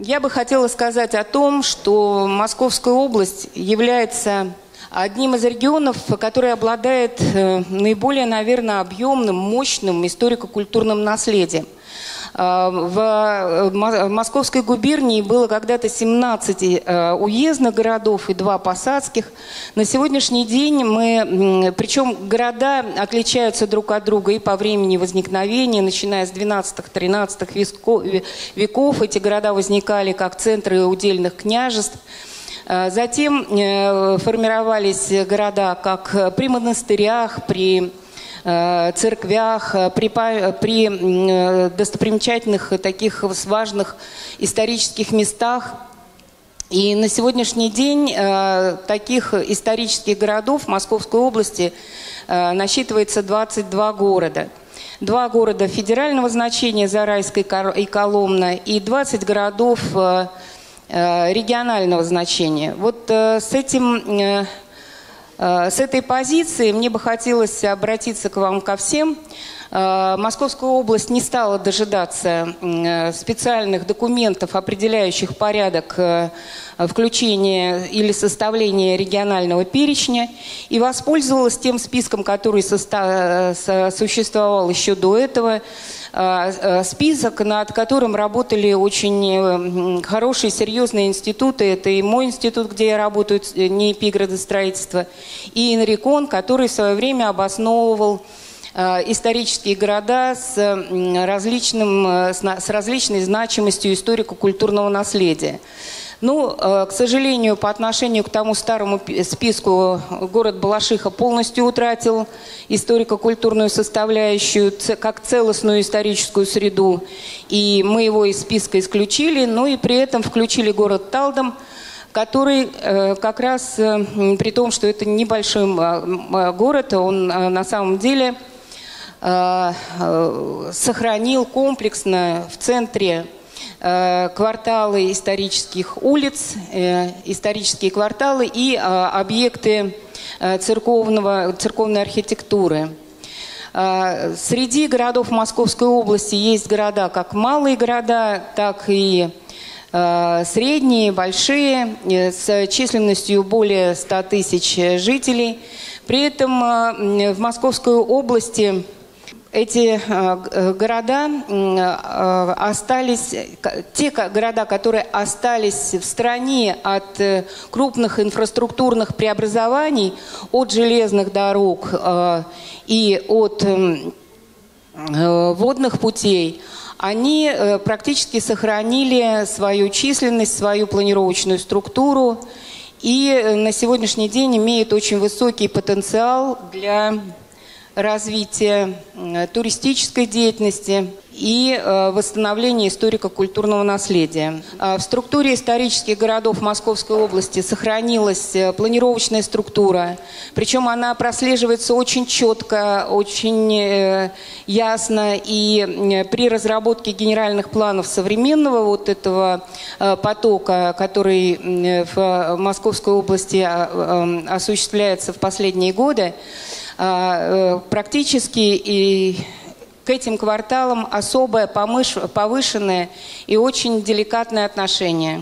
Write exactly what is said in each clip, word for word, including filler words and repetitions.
Я бы хотела сказать о том, что Московская область является одним из регионов, который обладает наиболее, наверное, объемным, мощным историко-культурным наследием. В Московской губернии было когда-то семнадцать уездных городов и два посадских. На сегодняшний день мы, причем города отличаются друг от друга и по времени возникновения, начиная с двенадцатого-тринадцатого веков. Эти города возникали как центры удельных княжеств. Затем формировались города как при монастырях, при церквях, при, при достопримечательных таких важных исторических местах. И на сегодняшний день таких исторических городов в Московской области насчитывается двадцать два города. Два города федерального значения, Зарайск и Коломна, и двадцать городов регионального значения. Вот с этим... С этой позиции мне бы хотелось обратиться к вам ко всем. Московская область не стала дожидаться специальных документов, определяющих порядок включения или составления регионального перечня, и воспользовалась тем списком, который существовал еще до этого, список, над которым работали очень хорошие, серьезные институты. Это и мой институт, где я работаю, НИИПИ градостроительства, и Инрикон, который в свое время обосновывал исторические города с, различным, с различной значимостью историко-культурного наследия. Ну, к сожалению, по отношению к тому старому списку город Балашиха полностью утратил историко-культурную составляющую как целостную историческую среду, и мы его из списка исключили, но и при этом включили город Талдом, который как раз, при том, что это небольшой город, он на самом деле сохранил комплексно в центре кварталы исторических улиц, исторические кварталы и объекты церковного, церковной архитектуры. Среди городов Московской области есть города как малые города, так и средние, большие, с численностью более ста тысяч жителей. При этом в Московской области эти города остались, те города, которые остались в стороне от крупных инфраструктурных преобразований, от железных дорог и от водных путей, они практически сохранили свою численность, свою планировочную структуру и на сегодняшний день имеют очень высокий потенциал для развития туристической деятельности и восстановления историко-культурного наследия. В структуре исторических городов Московской области сохранилась планировочная структура, причем она прослеживается очень четко, очень ясно, и при разработке генеральных планов современного вот этого потока, который в Московской области осуществляется в последние годы, практически и к этим кварталам особое повышенное и очень деликатное отношение.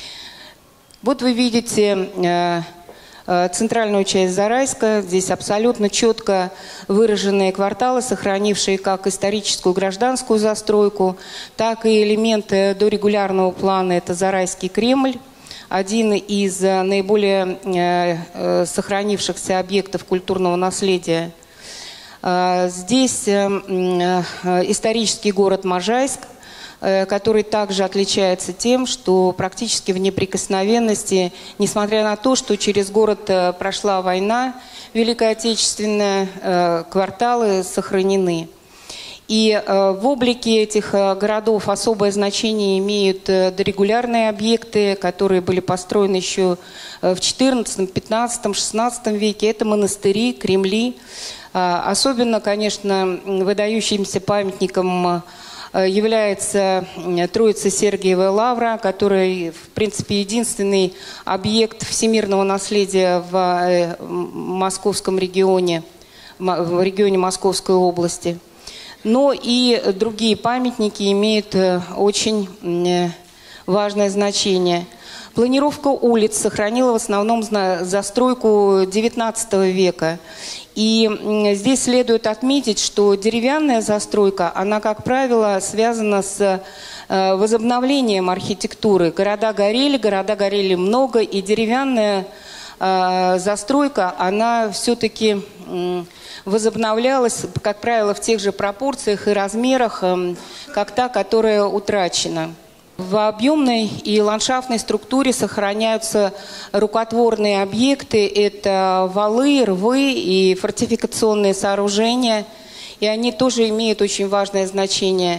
Вот вы видите центральную часть Зарайска. Здесь абсолютно четко выраженные кварталы, сохранившие как историческую гражданскую застройку, так и элементы дорегулярного плана. Это Зарайский Кремль, один из наиболее э, сохранившихся объектов культурного наследия. Э, здесь э, э, исторический город Можайск, э, который также отличается тем, что практически в неприкосновенности, несмотря на то, что через город э, прошла война Великая Отечественная, э, кварталы сохранены. И э, в облике этих э, городов особое значение имеют э, дорегулярные объекты, которые были построены еще э, в четырнадцатом, пятнадцатом, шестнадцатом веке. Это монастыри, кремли. Э, особенно, конечно, выдающимся памятником э, является э, Троица Сергиева Лавра, который, в принципе, единственный объект всемирного наследия в э, московском регионе, в регионе Московской области. Но и другие памятники имеют очень важное значение. Планировка улиц сохранила в основном застройку девятнадцатого века. И здесь следует отметить, что деревянная застройка, она, как правило, связана с возобновлением архитектуры. Города горели, города горели много, и деревянная застройка, она все-таки возобновлялась, как правило, в тех же пропорциях и размерах, как та, которая утрачена. В объемной и ландшафтной структуре сохраняются рукотворные объекты. Это валы, рвы и фортификационные сооружения. И они тоже имеют очень важное значение.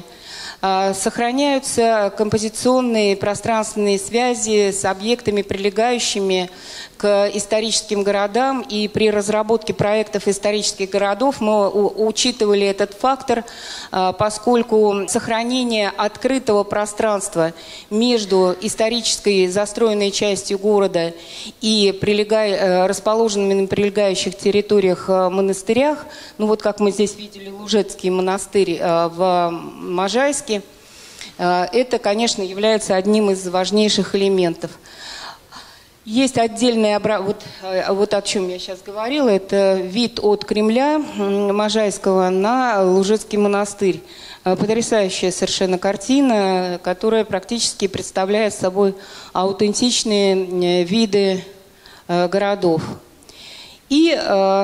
Сохраняются композиционные пространственные связи с объектами, прилегающими к историческим городам. И при разработке проектов исторических городов мы учитывали этот фактор, поскольку сохранение открытого пространства между исторической застроенной частью города и прилегай, расположенными на прилегающих территориях монастырях, ну вот как мы здесь видели Лужецкий монастырь в Можайске, это, конечно, является одним из важнейших элементов. Есть отдельный, вот, вот о чем я сейчас говорила, это вид от Кремля Можайского на Лужецкий монастырь. Потрясающая совершенно картина, которая практически представляет собой аутентичные виды городов. И,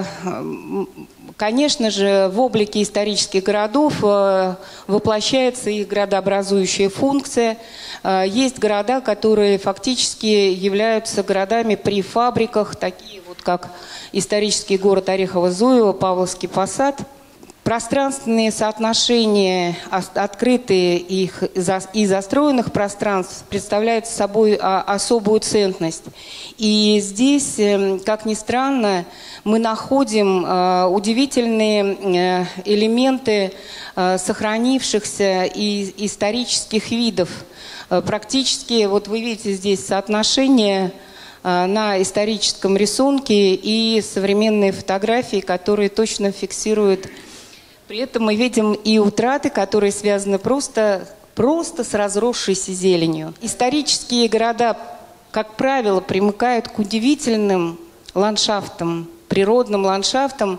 конечно же, в облике исторических городов воплощается их градообразующая функция. Есть города, которые фактически являются городами при фабриках, такие вот как исторический город Орехово-Зуево, Павловский посад. Пространственные соотношения, открытые их и застроенных пространств, представляют собой особую ценность. И здесь, как ни странно, мы находим удивительные элементы сохранившихся и исторических видов. Практически, вот вы видите здесь соотношение на историческом рисунке и современные фотографии, которые точно фиксируют. При этом мы видим и утраты, которые связаны просто, просто с разросшейся зеленью. Исторические города, как правило, примыкают к удивительным ландшафтам, природным ландшафтам,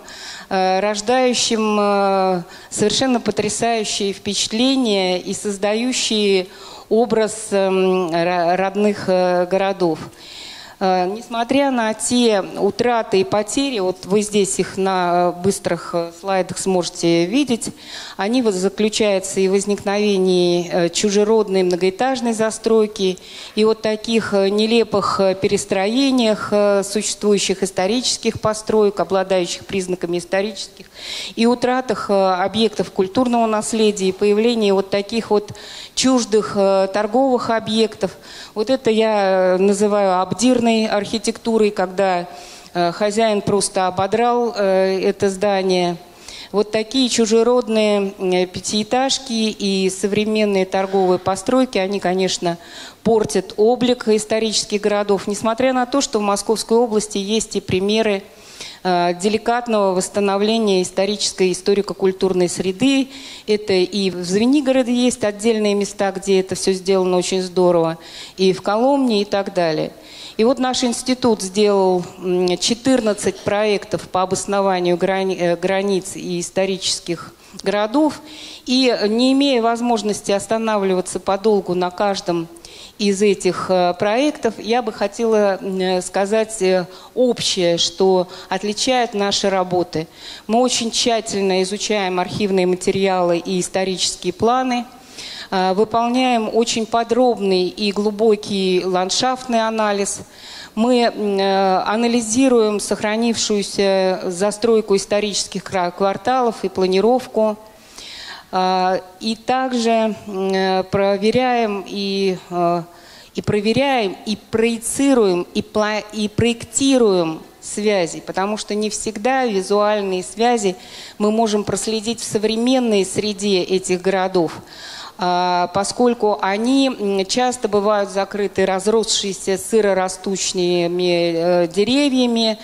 рождающим совершенно потрясающие впечатления и создающие образ родных городов. Несмотря на те утраты и потери, вот вы здесь их на быстрых слайдах сможете видеть, они вот заключаются и в возникновении чужеродной многоэтажной застройки, и вот таких нелепых перестроениях существующих исторических построек, обладающих признаками исторических, и утратах объектов культурного наследия, и появлении вот таких вот чуждых торговых объектов. Вот это я называю обдирной архитектурой, когда э, хозяин просто ободрал э, это здание. Вот такие чужеродные э, пятиэтажки и современные торговые постройки, они, конечно, портят облик исторических городов, несмотря на то, что в Московской области есть и примеры э, деликатного восстановления исторической историко-культурной среды. Это и в Звенигороде есть отдельные места, где это все сделано очень здорово, и в Коломне и так далее. И вот наш институт сделал четырнадцать проектов по обоснованию грани- границ и исторических городов. И не имея возможности останавливаться подолгу на каждом из этих проектов, я бы хотела сказать общее, что отличает наши работы. Мы очень тщательно изучаем архивные материалы и исторические планы, выполняем очень подробный и глубокий ландшафтный анализ. Мы анализируем сохранившуюся застройку исторических кварталов и планировку. И также проверяем и, и проверяем, и проецируем, и, и проектируем связи, потому что не всегда визуальные связи мы можем проследить в современной среде этих городов, поскольку они часто бывают закрыты разросшимися сырорастущими деревьями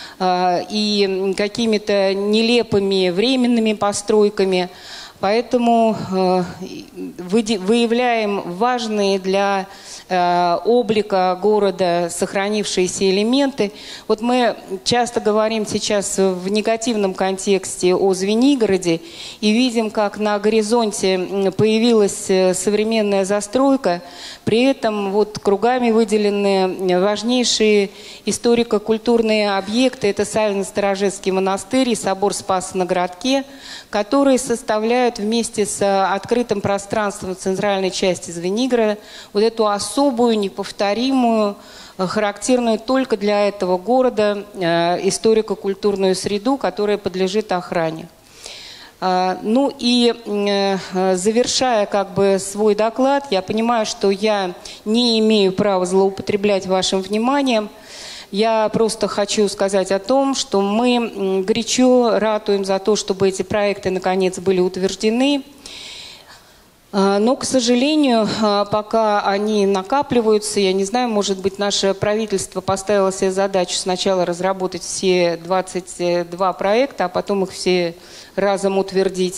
и какими-то нелепыми временными постройками. Поэтому выявляем важные для э, облика города сохранившиеся элементы. Вот мы часто говорим сейчас в негативном контексте о Звенигороде и видим, как на горизонте появилась современная застройка, при этом вот кругами выделены важнейшие историко-культурные объекты. Это Савино-Сторожецкий монастырь и собор Спаса на городке, которые составляют вместе с открытым пространством центральной части Звенигорода вот эту особую, неповторимую, характерную только для этого города историко-культурную среду, которая подлежит охране. Ну и завершая как бы свой доклад, я понимаю, что я не имею права злоупотреблять вашим вниманием. Я просто хочу сказать о том, что мы горячо ратуем за то, чтобы эти проекты наконец были утверждены. Но, к сожалению, пока они накапливаются, я не знаю, может быть, наше правительство поставило себе задачу сначала разработать все двадцать два проекта, а потом их все разом утвердить.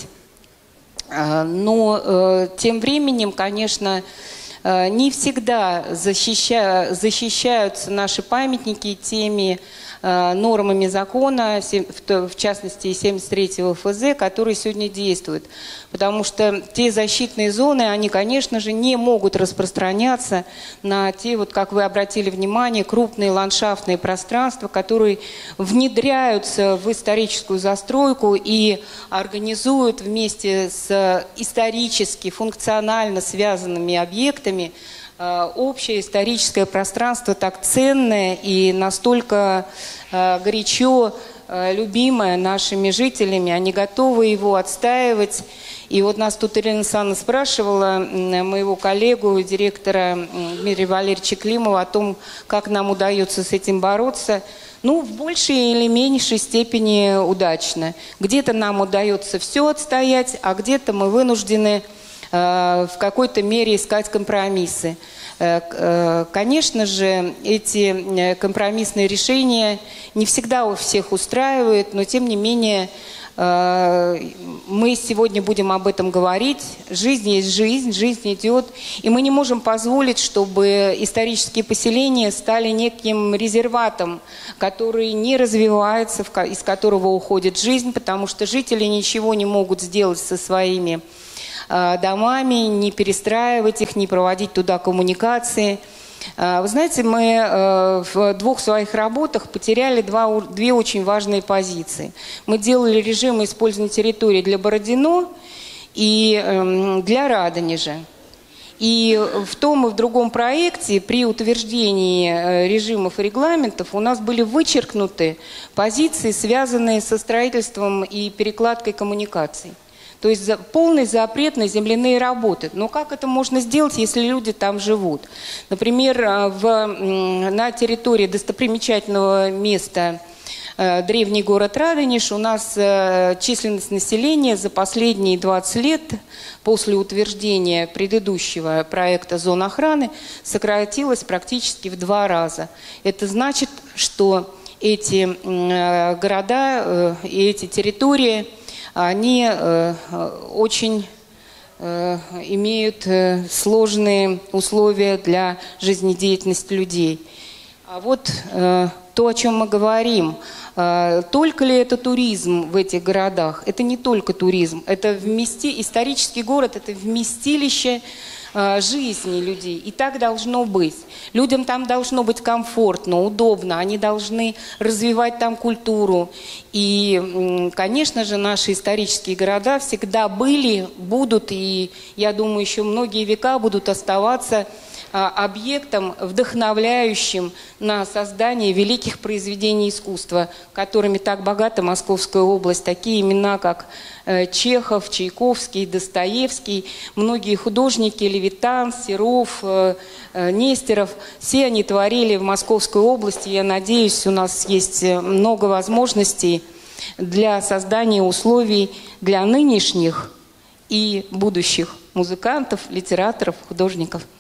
Но тем временем, конечно, не всегда защища, защищаются наши памятники теми нормами закона, в частности семьдесят третьего эф зэ, которые сегодня действуют. Потому что те защитные зоны, они, конечно же, не могут распространяться на те, вот как вы обратили внимание, крупные ландшафтные пространства, которые внедряются в историческую застройку и организуют вместе с исторически, функционально связанными объектами общее историческое пространство, так ценное и настолько э, горячо э, любимое нашими жителями. Они готовы его отстаивать. И вот нас тут Ирина Александровна спрашивала, моего коллегу, директора Дмитрия Валерьевича Климова, о том, как нам удается с этим бороться. Ну, в большей или меньшей степени удачно. Где-то нам удается все отстоять, а где-то мы вынуждены в какой-то мере искать компромиссы. Конечно же, эти компромиссные решения не всегда у всех устраивают, но тем не менее мы сегодня будем об этом говорить. Жизнь есть жизнь, жизнь идет, и мы не можем позволить, чтобы исторические поселения стали неким резерватом, который не развивается, из которого уходит жизнь, потому что жители ничего не могут сделать со своими домами, не перестраивать их, не проводить туда коммуникации. Вы знаете, мы в двух своих работах потеряли два, две очень важные позиции. Мы делали режимы использования территории для Бородино и для Радонежа. И в том и в другом проекте при утверждении режимов и регламентов у нас были вычеркнуты позиции, связанные со строительством и перекладкой коммуникаций. То есть полный запрет на земляные работы. Но как это можно сделать, если люди там живут? Например, в, на территории достопримечательного места древний город Радонеж у нас численность населения за последние двадцать лет после утверждения предыдущего проекта зон охраны сократилась практически в два раза. Это значит, что эти города и эти территории они э, очень э, имеют э, сложные условия для жизнедеятельности людей. А вот э, то, о чем мы говорим, э, только ли это туризм в этих городах? Это не только туризм, это вмести... исторический город – это вместилище э, жизни людей. И так должно быть. Людям там должно быть комфортно, удобно, они должны развивать там культуру. И, конечно же, наши исторические города всегда были, будут, и, я думаю, еще многие века будут оставаться объектом, вдохновляющим на создание великих произведений искусства, которыми так богата Московская область. Такие имена, как Чехов, Чайковский, Достоевский, многие художники, Левитан, Серов, Нестеров, все они творили в Московской области. Я надеюсь, у нас есть много возможностей для создания условий для нынешних и будущих музыкантов, литераторов, художников.